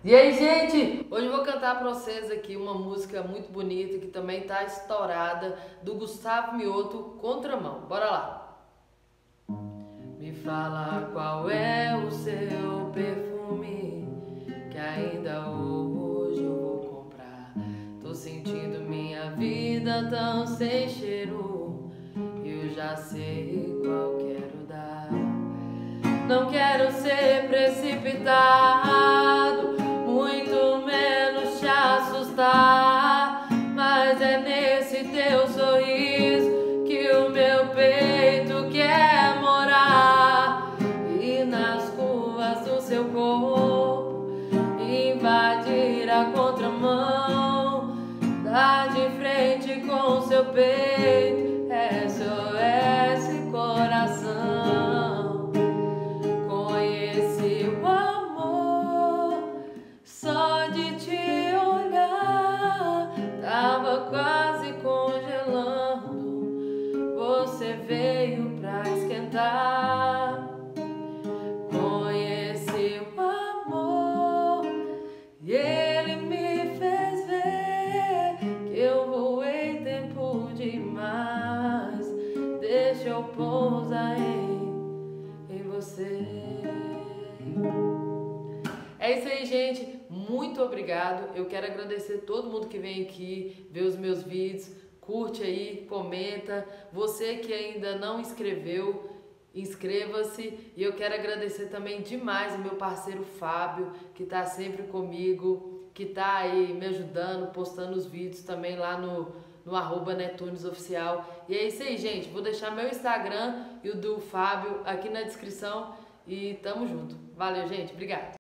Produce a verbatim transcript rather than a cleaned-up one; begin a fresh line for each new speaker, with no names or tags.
E aí, gente, hoje eu vou cantar pra vocês aqui uma música muito bonita que também tá estourada, do Gustavo Mioto, Contramão. Bora lá. Me fala qual é o seu perfume que ainda hoje eu vou comprar. Tô sentindo minha vida tão sem cheiro, eu já sei qual quero dar. Não quero ser precipitado, muito menos te assustar, mas é nesse teu sorriso que o meu peito quer morar, e nas curvas do seu corpo invadir a contramão, dar de frente com o seu peito, S O S coração. Conheci o amor só de te olhar, tava quase congelando, você veio pra esquentar. Conheci o amor e ele me fez ver que eu voei tempo demais. Deixa eu pousar em, em você. É isso aí, gente. Muito obrigado. Eu quero agradecer todo mundo que vem aqui ver os meus vídeos. Curte aí, comenta. Você que ainda não inscreveu, inscreva-se. E eu quero agradecer também demais o meu parceiro Fábio, que está sempre comigo, que está aí me ajudando, postando os vídeos também lá no, no arroba Netunes Oficial. E é isso aí, gente. Vou deixar meu Instagram e o do Fábio aqui na descrição. E tamo junto. Valeu, gente. Obrigada.